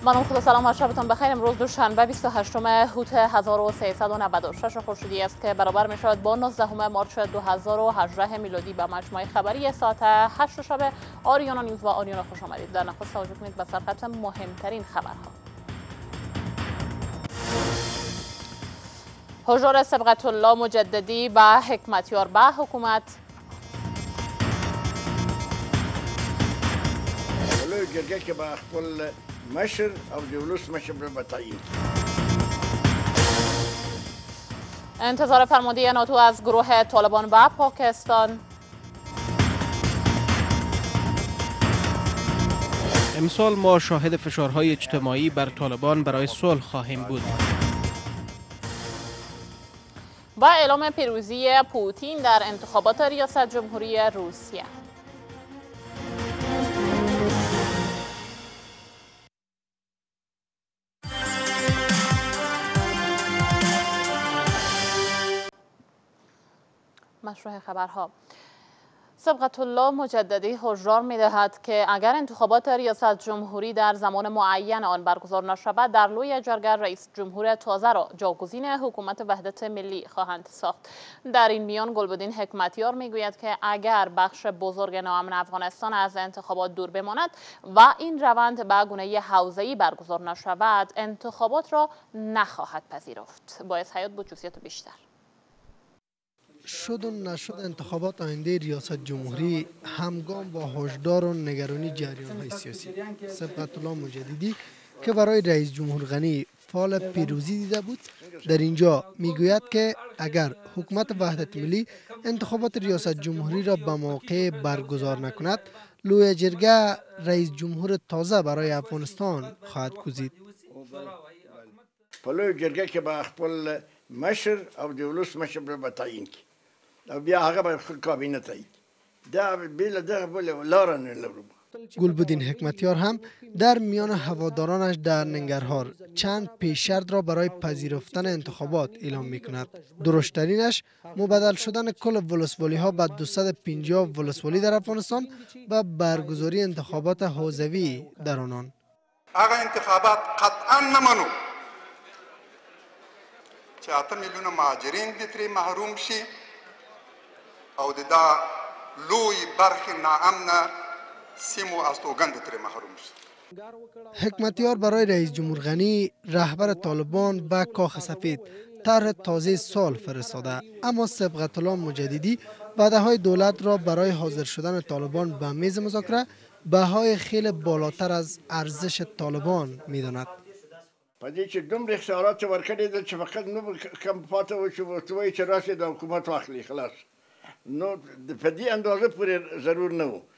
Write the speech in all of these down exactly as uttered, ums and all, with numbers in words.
منم خدا سلام و شبتان بخیر. امروز دوشنبه بیست و هشتم اوت هزار و سیصد و نود و شش خورشیدی است که برابر می شود با نوزدهم مارس دو هزار و هجده میلادی. به مجموعه خبری ساعت هشت شب آریانا نیوز و آریانا خوش آمدید. در نخست توجه کنید به سرخط مهمترین خبرها. حضور صبغت الله مجددی به حکمتیار به حکومت. جرگه که با خپل مشر او د ولس مشر به تعیین. انتظار فرمانده ناتو از گروه طالبان به پاکستان. امسال ما شاهد فشارهای اجتماعی بر طالبان برای صلح خواهیم بود. با اعلام پیروزی پوتین در انتخابات ریاست جمهوری روسیه. مشروع خبرها. صبغت الله مجددی هشدار می‌دهد که اگر انتخابات ریاست جمهوری در زمان معین آن برگزار نشود، در لوی جرگه رئیس جمهور تازه را جاگزین حکومت وحدت ملی خواهند ساخت. در این میان گلبدین حکمتیار میگوید که اگر بخش بزرگ ناامن افغانستان از انتخابات دور بماند و این روند به گونه حوزه‌ای برگزار نشود، انتخابات را نخواهد پذیرفت. باعث حیات بود جزئیات بیشتر. شد و نشد انتخابات آینده ریاست جمهوری همگام با هشدار و نگرانی جریان های سیاسی. صبغت الله مجددی که برای رئیس جمهور غنی فال پیروزی دیده بود، در اینجا میگوید که اگر حکومت وحدت ملی انتخابات ریاست جمهوری را به موقع برگزار نکند، لوی جرگه رئیس جمهور تازه برای افغانستان خواهد گزید. لوی جرگه که با خپل مشر او د ولس مشر به تعیین کی او بیا هغه به خپل کابینه تایید دا بل دغه بل لار نه لرو. گلبدین حکمتیار هم در میان هوادارانش در ننگرهار چند پیش‌شرط را برای پذیرفتن انتخابات اعلام می‌کند. درشترینش مبدل شدن کل ولسوالی ها به دویست و پنجاه ولسوالی در افغانستان و برگزاری انتخابات حوزوی در آنان. هغه انتخابات قطعا نمنو چې اته میلیونه مهاجرین دې ترې محروم شي او د دا لوی برخې ناامنه سیمو استوګنده ترې محروم شي. حکمتیار برای رئیس جمهور غنی رهبر طالبان و کاخ سفید طرح تازه سال فرستاده، اما صبغت الله مجددی وعده های دولت را برای حاضر شدن طالبان به میز مذاکره بهای خیلی بالاتر از ارزش طالبان میداند. پدې چې دومره اختیارات ورکړي دي چې فقط نو کم پاته و چې وایي چې راشي د حکومت واخلي خلاص، نو په دې اندازه پورې ضرور نه و.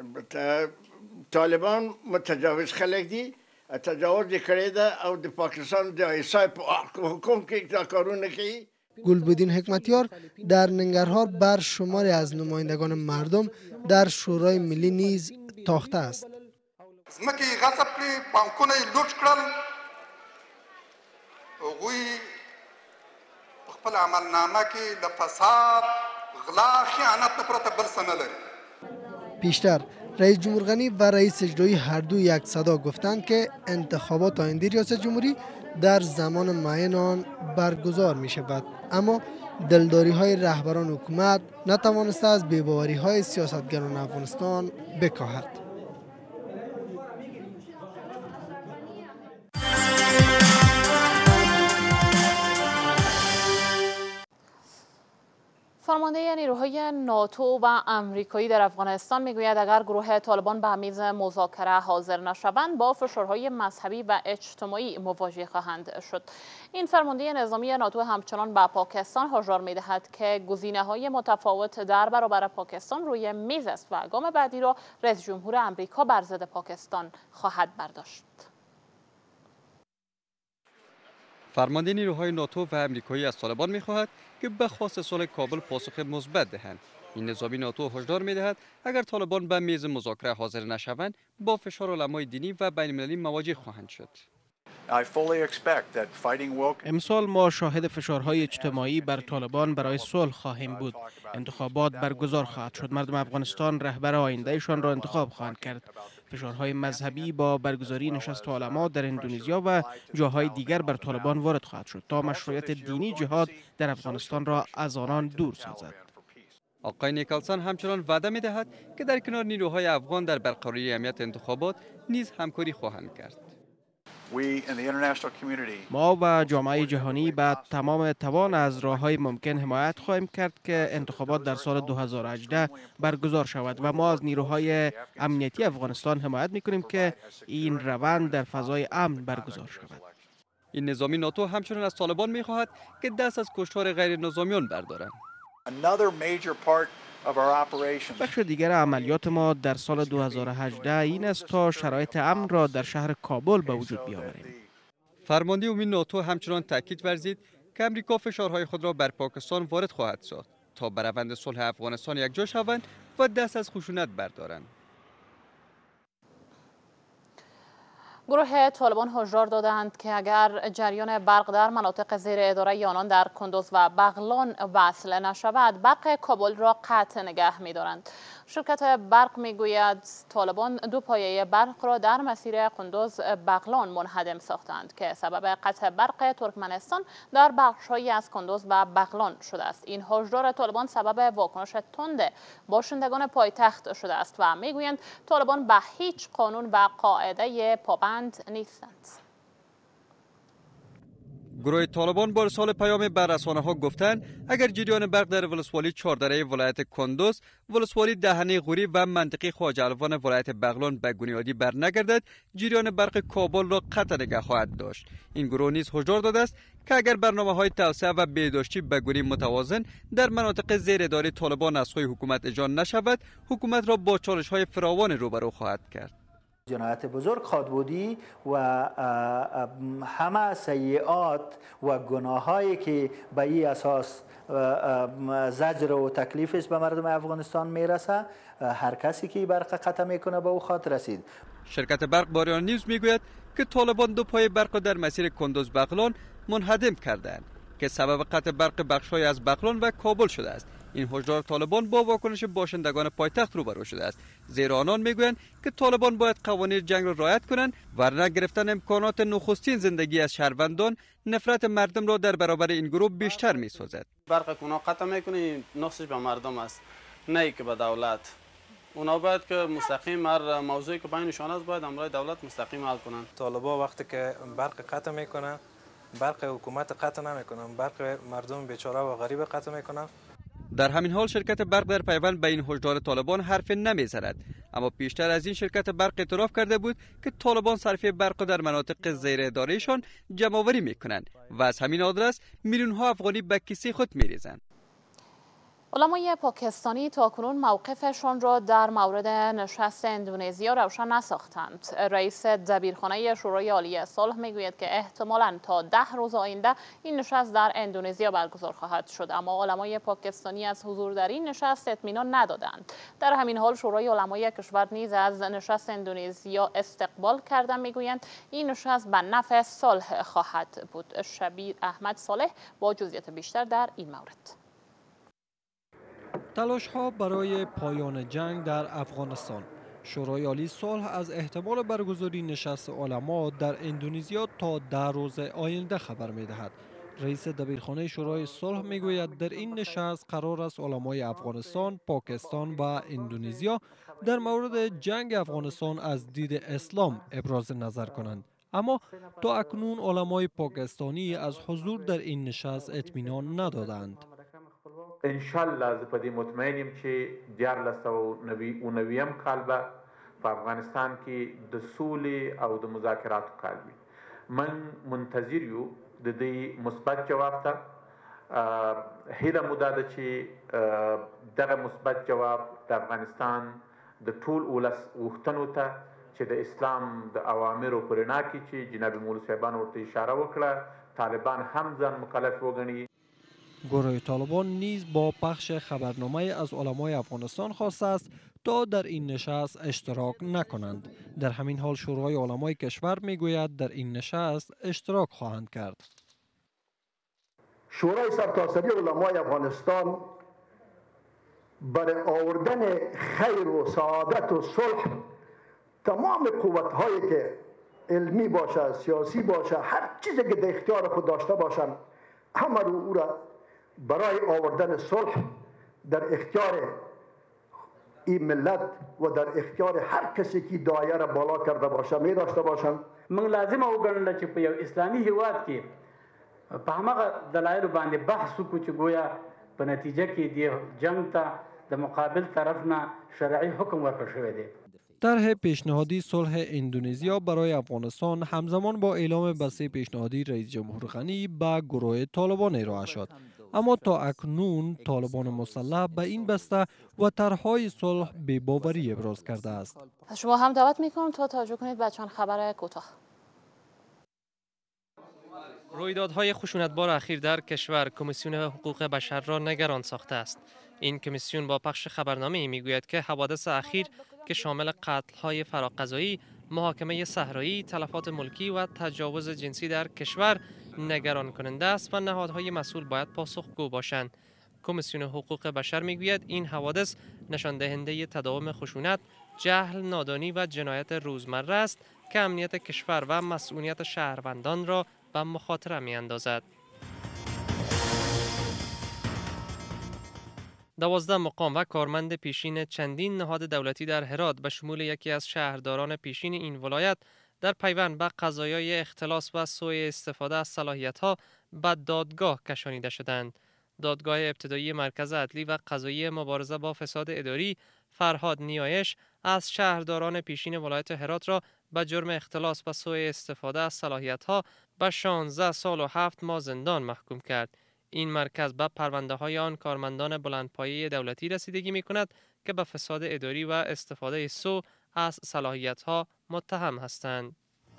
طالبان متجاوز خلک دي، تجاوز یې کړی ده او د پاکستان د ایسای په حکم کې دا کارونه کوي. گلبدین حکمتیار در ننگرهار بر شماری از نمایندگان مردم در شورای ملی نیز تاخته است. ځمکې یې غصب کړې، بانکونه یې لوټ کړل، هغوی په خپل عملنامه کې د فساد، غلا، خیانت نه پرته بل څه نه لري. پیشتر رئیس جمهور غنی و رئیس اجرایی هر دو یک صدا گفتند که انتخابات آینده ریاست جمهوری در زمان معین آن برگزار می شود، اما دلداری های رهبران حکومت نتوانسته از بی‌باوری های سیاستگران افغانستان بکاهد. فرمانده نیروهای ناتو و امریکایی در افغانستان میگوید اگر گروه طالبان به میز مذاکره حاضر نشوند با فشارهای مذهبی و اجتماعی مواجه خواهند شد. این فرمانده نظامی ناتو همچنان به پاکستان هشدار میدهد که گزینه‌های متفاوت در برابر پاکستان روی میز است و گام بعدی را رئیس جمهور امریکا بر ضد پاکستان خواهد برداشت. فرمانده نیروهای ناتو و امریکایی از طالبان می‌خواهد که به خواست صلح کابل پاسخ مثبت دهند. این نظامی ناتو هشدار می‌دهد اگر طالبان به میز مذاکره حاضر نشوند با فشار علمای دینی و بین‌المللی مواجه خواهند شد. امسال ما شاهد فشارهای اجتماعی بر طالبان برای صلح خواهیم بود. انتخابات برگزار خواهد شد. مردم افغانستان رهبر آیندهشان را انتخاب خواهند کرد. فشارهای مذهبی با برگزاری نشست علما در اندونزیا و جاهای دیگر بر طالبان وارد خواهد شد تا مشروعیت دینی جهاد در افغانستان را از آنان دور سازد. آقای نیکلسون همچنان وعده می‌دهد که در کنار نیروهای افغان در برقراری امنیت انتخابات نیز همکاری خواهند کرد. ما و جامعه جهانی به تمام توان از راه‌های ممکن حمایت خواهیم کرد که انتخابات در سال دو هزار و هجده برگزار شود و ما از نیروهای امنیتی افغانستان حمایت می‌کنیم که این روند در فضای امن برگزار شود. این نظامی ناتو همچنان از طالبان می‌خواهد که دست از کشتار غیر نظامیان بردارند. بخش دیگر عملیات ما در سال دو هزار و هجده این است تا شرایط امن را در شهر کابل به وجود بیاوریم. فرمانده عمومی ناتو همچنان تاکید ورزید که امریکا فشارهای خود را بر پاکستان وارد خواهد ساخت تا بر روند صلح افغانستان یکجا شوند و دست از خشونت بردارند. گروه طالبان هشدار دادند که اگر جریان برق در مناطق زیر اداره آنان در کندوز و بغلان وصل نشود، برق کابل را قطع نگه می‌دارند. شرکت برق میگوید طالبان دو پایه برق را در مسیر کندوز بغلان منهدم ساختند که سبب قطع برق ترکمنستان در بخش‌هایی از کندوز و بغلان شده است. این هشدار طالبان سبب واکنش تند باشندگان پایتخت شده است و میگویند طالبان به هیچ قانون و قاعده پابند نیستند. گروه طالبان با ارسال پیام بر رسانه‌ها گفتند اگر جریان برق در ولسوالی چهاردره ولایت کندوز، ولسوالی دهنه غوری و منطقه خواجه الوان ولایت بغلان به بنیادی بر نگردد، جریان برق کابل را قطع نگه خواهد داشت. این گروه نیز هشدار داده است که اگر برنامه‌های توسعه و بهداشتی به گونه متوازن در مناطق زیر اداره طالبان از سوی حکومت اجرا نشود، حکومت را با چالش‌های فراوان روبرو خواهد کرد. جنایت بزرگ خواهد بودی و همه سیئات و گناهایی که به این اساس زجر و تکلیف است به مردم افغانستان میرسه، هر کسی که برق قطع میکنه به او خواهد رسید. شرکت برق باریان نیوز میگوید که طالبان دو پای برق در مسیر کندوز بغلان منهدم کردند که سبب قطع برق بخش‌های از بغلان و کابل شده است. این هشدار طالبان با واکنش باشندگان پایتخت روبرو شده است، زیرا آنان میگویند که طالبان باید قوانین جنگ را رعایت کنند ورنه گرفتن امکانات نخستین زندگی از شهروندان نفرت مردم را در برابر این گروه بیشتر میسازد. برق اونا قطع میکنه، نقصش به مردم است، نه که به دولت. اونا باید که مستقیم هر موضوعی که بینشان است باید امرای دولت مستقیم حل کنند. طالبا وقتی که برق قطع میکنن، برق حکومت قطع نمیکنن، برق مردم بیچاره و غریب قطع میکنن. در همین حال شرکت برق در پیوند به این هشدار طالبان حرف نمیزند، اما پیشتر از این شرکت برق اعتراف کرده بود که طالبان صرفه برق در مناطق زیر ادارهشان جمع‌آوری میکنند و از همین آدرس میلیون ها افغانی به کیسه خود میریزند. علمای پاکستانی تاکنون موقفشان را در مورد نشست اندونزیا روشن نساختند. رئیس دبیرخانه شورای عالی صلح میگوید که احتمالاً تا ده روز آینده این نشست در اندونزیا برگزار خواهد شد، اما علمای پاکستانی از حضور در این نشست اطمینان ندادند. در همین حال شورای علمای کشور نیز از نشست اندونزیا استقبال کرده، میگویند این نشست به نفع صلح خواهد بود. شبیر احمد صالح با جزئیات بیشتر در این مورد. تلاش ها برای پایان جنگ در افغانستان. شورای عالی صلح از احتمال برگزاری نشست علما در اندونزیا تا ده روز آینده خبر می دهد. رئیس دبیرخانه شورای صلح می گوید در این نشست قرار است علمای افغانستان، پاکستان و اندونزیا در مورد جنگ افغانستان از دید اسلام ابراز نظر کنند. اما تا اکنون علمای پاکستانی از حضور در این نشست اطمینان ندادند. انشالله از په دې مطمئنیم چې دیارلس سوه او نویم کال به په افغانستان کې د سولې او د مذاکراتو کال وي. من منتظر یو د دې مثبت جواب ته. هیله مو دا ده چې دغه مثبت جواب د افغانستان د ټول ولس غوښتنو ته چې د اسلام د اوامرو په رڼا کې چې جناب مولوي صاحبان ورته اشاره وکړه طالبان هم ځان مکلف وګڼي. گروه طالبان نیز با پخش خبرنامه از علمای افغانستان خواسته است تا در این نشست اشتراک نکنند. در همین حال شورای علمای کشور میگوید در این نشست اشتراک خواهند کرد. شورای سرتاسری علمای افغانستان برای آوردن خیر و سعادت و صلح تمام قوت هایی که علمی باشه، سیاسی باشه، هر چیزی که در اختیار خود داشته باشند، همه رو او را برای آوردن صلح در اختیار این ملت و در اختیار هر کسی که دایره را بالا کرده باشه می داشته باشند. من لازم وګڼل چې په یو اسلامي هیواد کې په همغه دلایلو باندې بحث وکړو چې گویا په نتیجه کې د جنگ ته د مقابل طرف نه شرعي حکم ورکړل شوی دی. طرح پیشنهادی صلح اندونزیا برای افغانستان همزمان با اعلام بسته پیشنهادی رئیس جمهور غنی به گروه طالبان ارائه شد. اما تا اکنون طالبان مسلح به این بسته و طرحهای صلح بی‌باوری ابراز کرده است. شما هم دعوت میکنم تا توجه کنید به چند خبر کوتاه. رویدادهای خشونتبار اخیر در کشور کمیسیون حقوق بشر را نگران ساخته است. این کمیسیون با پخش خبرنامه میگوید که حوادث اخیر که شامل قتل‌های فراقضایی، محاکمه صحرایی، تلفات ملکی و تجاوز جنسی در کشور نگران کننده است و نهادهای مسئول باید پاسخگو باشند. کمیسیون حقوق بشر میگوید این حوادث نشان دهنده تداوم خشونت، جهل، نادانی و جنایت روزمره است که امنیت کشور و مسئولیت شهروندان را به مخاطره می‌اندازد. دوازده مقام و کارمند پیشین چندین نهاد دولتی در هرات به شمول یکی از شهرداران پیشین این ولایت در پیوند به قضایای اختلاس و سوء استفاده از صلاحیت‌ها به دادگاه کشانیده شدند. دادگاه ابتدایی مرکز عدلی و قضایی مبارزه با فساد اداری فرهاد نیایش از شهرداران پیشین ولایت هرات را به جرم اختلاس و سوء استفاده از صلاحیت‌ها به شانزده سال و هفت ماه زندان محکوم کرد. این مرکز به پرونده های آن کارمندان بلندپایه دولتی رسیدگی می کند که به فساد اداری و استفاده سوء از صلاحیت ها متهم هستند.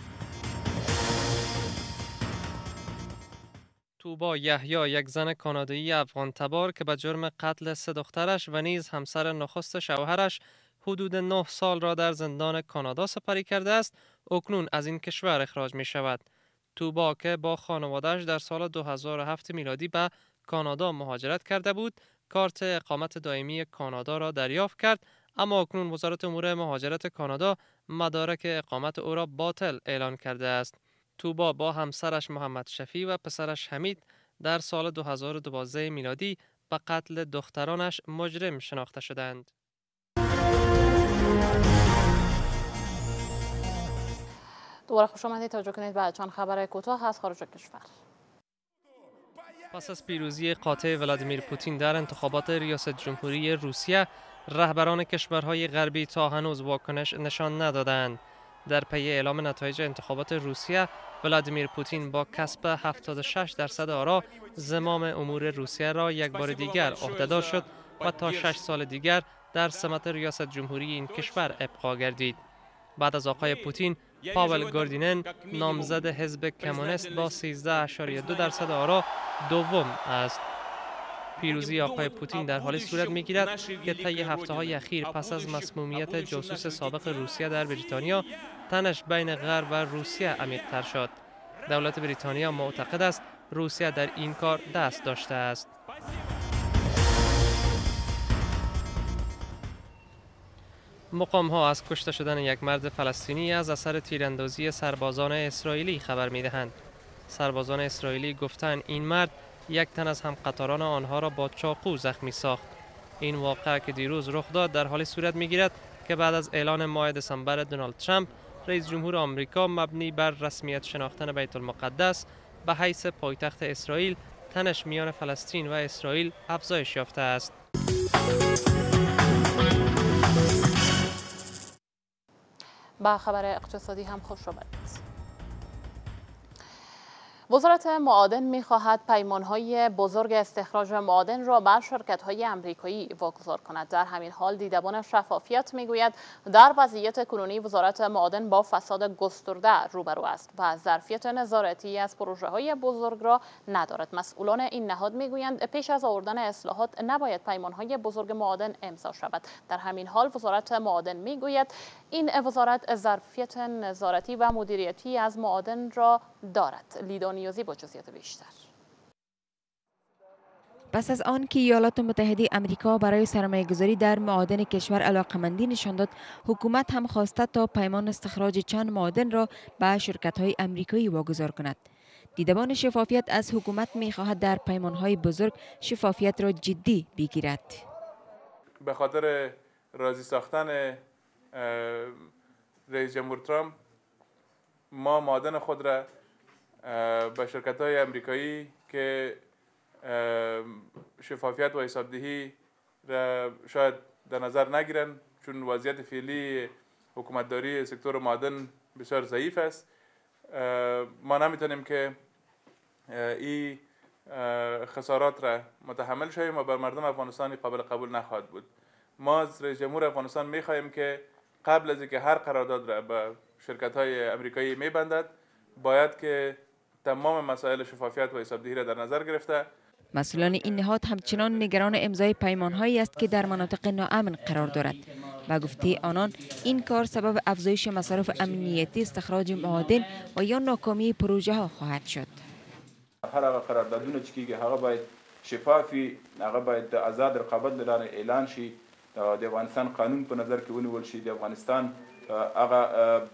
توبا یحیی، یک زن کانادایی افغان تبار که به جرم قتل سه دخترش و نیز همسر نخست شوهرش حدود نه سال را در زندان کانادا سپری کرده است، اکنون از این کشور اخراج می شود. توبا که با خانواده‌اش در سال دو هزار و هفت میلادی به کانادا مهاجرت کرده بود، کارت اقامت دائمی کانادا را دریافت کرد، اما اکنون وزارت امور مهاجرت کانادا مدارک اقامت او را باطل اعلان کرده است. توبا با همسرش محمد شفیع و پسرش حمید در سال دو هزار و دوازده میلادی به قتل دخترانش مجرم شناخته شدند. دوباره خوش آمدید. توجه کنید به چند خبر کوتاه از خارج کشور. پس از پیروزی قاطع ولادیمیر پوتین در انتخابات ریاست جمهوری روسیه، رهبران کشورهای غربی تا هنوز واکنش نشان ندادند. در پی اعلام نتایج انتخابات روسیه، ولادیمیر پوتین با کسب هفتاد و شش درصد آرا زمام امور روسیه را یک بار دیگر عهدهدار شد و تا شش سال دیگر در سمت ریاست جمهوری این کشور ابقا گردید. بعد از آقای پوتین، پاول گوردینن نامزد حزب کمونیست با سیزده اشاریه دو درصد آرا دوم است. پیروزی آقای پوتین در حالی صورت می‌گیرد که طی هفته‌های اخیر پس از مسمومیت جاسوس سابق روسیه در بریتانیا، تنش بین غرب و روسیه عمیق‌تر شد. دولت بریتانیا معتقد است روسیه در این کار دست داشته است. مقام ها از کشته شدن یک مرد فلسطینی از اثر تیراندازی سربازان اسرائیلی خبر می دهند. سربازان اسرائیلی گفتند این مرد یک تن از همقطاران آنها را با چاقو زخمی ساخت. این واقعه که دیروز رخ داد در حال صورت می گیرد که بعد از اعلان ماه دسامبر دونالد ترامپ، رئیس جمهور آمریکا مبنی بر رسمیت شناختن بیت المقدس به حیث پایتخت اسرائیل، تنش میان فلسطین و اسرائیل افزایش یافته است. با خبر اقتصادی هم خوش آمدید. وزارت معادن می‌خواهد پیمان‌های بزرگ استخراج معادن را بر شرکت‌های آمریکایی واگذار کند. در همین حال دیدبان شفافیت می‌گوید در وضعیت کنونی وزارت معادن با فساد گسترده روبرو است و ظرفیت نظارتی از پروژه‌های بزرگ را ندارد. مسئولان این نهاد می‌گویند پیش از آوردن اصلاحات نباید پیمان‌های بزرگ معادن امضا شود. در همین حال وزارت معادن می‌گوید این وزارت ظرفیت نظارتی و مدیریتی از معادن را دارد. لیدانی با جزئیات بیشتر. پس از آن که ایالات متحده آمریکا برای سرمایه‌گذاری در معادن کشور علاقمندی نشان داد، حکومت هم خواسته تا پیمان استخراج چند معادن را به شرکت‌های آمریکایی واگذار کند. دیدبان شفافیت از حکومت می‌خواهد در پیمان‌های بزرگ شفافیت را جدی بگیرد. به خاطر راضی ساختن رئیس جمهور ترامپ ما معادن خود را به شرکت‌های آمریکایی که شفافیت و حسابدهی را شاید در نظر نگیرن، چون وضعیت فعلی حکومتداری سکتور معادن بسیار ضعیف است. ما نمیتونیم که این خسارات را متحمل شویم و بر مردم افغانستان قابل قبول نخواهد بود. ما از رئیس جمهور افغانستان میخواهیم که قبل از اینکه هر قرارداد را به شرکت‌های آمریکایی میبندد، باید که تمام مسائل شفافیت و حسابدهی را در نظر گرفته. مسئولان این نهاد همچنان نگران امضای پیمان‌هایی است که در مناطق ناامن قرار دارد. با گفته آنان این کار سبب افزایش مصارف امنیتی استخراج معادن و یا ناکامی پروژه ها خواهد شد. هر هغه قراردادونه چې کیږي هغه باید شفافي، هغه باید آزاد رقابت لرانه اعلان شي، د افغانستان قانون په نظر کې ونیول شي، د افغانستان هغه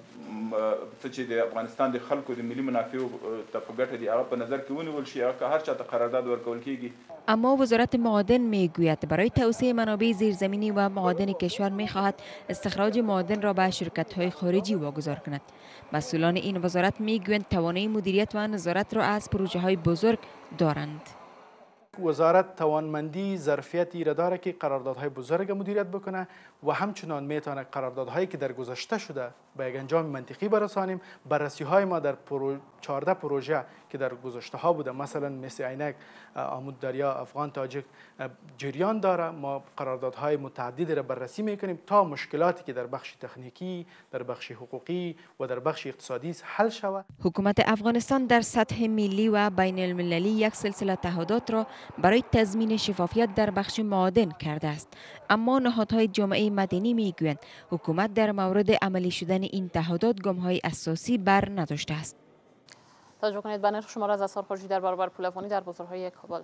څه چې د افغانستان د خلکو د ملي منافعو ته په ګټه دي هغه په نظر کې ونیول شي، هغه هر چاته قرارداد ورکول کیږي. اما وزارت معادن میگوید برای توسعه منابع زیرزمینی و معادن کشور میخواهد استخراج معادن را به شرکت‌های خارجی واگذار کند. مسئولان این وزارت میگویند توانایی مدیریت و نظارت را از پروژه‌های بزرگ دارند. وزارت توانمندی ظرفیتی را داره که قراردادهای بزرگ مدیریت بکنه و همچنان میتونه قراردادهایی که در گذشته شده به یک انجام منطقی برسانیم. بررسی های ما در پرو... چهارده پروژه که در گذشته ها بوده، مثلا مثل عینک، عمود دریا، افغان تاجک جریان داره. ما قراردادهای متعددی را بررسی میکنیم تا مشکلاتی که در بخش تکنیکی، در بخش حقوقی و در بخش اقتصادی حل شود. حکومت افغانستان در سطح ملی و بین المللی یک سلسله تعهدات را برای تضمین شفافیت در بخش معادن کرده است، اما نهادهای جامعه مدنی میگویند حکومت در مورد عملی شدن این تعهدات گام‌های اساسی بر نداشته است. توجه کنید به نرخ شماره از اثار خارجی در برابر پول افغانی در بازارهای کابل.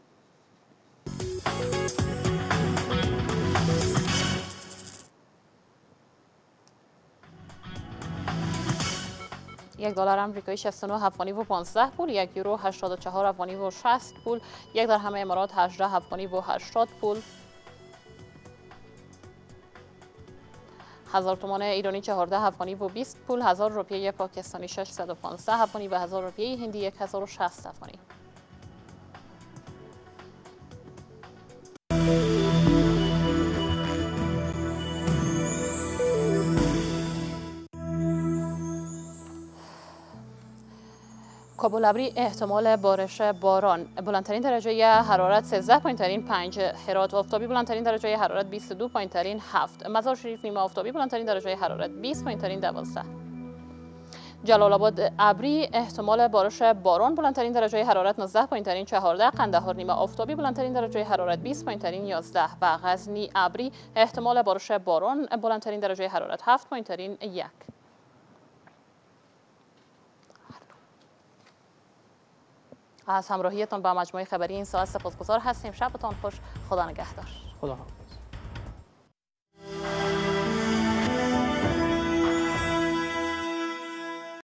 یک دلار آمریکایی شصت و نه افغانی و پانزده پول، یک یورو هشتاد و چهار افغانی و شصت پول، یک درهم امارات هجده افغانی و هشتاد پول، هزار تومان ایرانی چهارده افغانی و بیست پول، هزار روپیه پاکستانی ششصد و پانزده افغانی و هزار روپیه هندی یک هزار و شصت افغانی. کابل ابری احتمال بارش باران، بلندترین درجه حرارت سیزده پایین ترین پنج، هرات آفتابی بلندترین درجه حرارت بیست و دو پایین ترین هفت، مزار شریف نیمه آفتابی بلندترین درجه حرارت بیست پایین ترین دوازده، جلال آباد ابری احتمال بارش باران بلندترین درجه حرارت نوزده پایین ترین چهارده، قندهار نیمه آفتابی بلندترین درجه حرارت بیست پایین ترین یازده و غزنی ابری احتمال بارش باران بلندترین درجه حرارت هفت پایین ترین یک. از همراهیتان با مجموعه خبری این ساعت سپاسگزار هستیم. شبتان خوش. خدا نگهدار. خدا حافظ.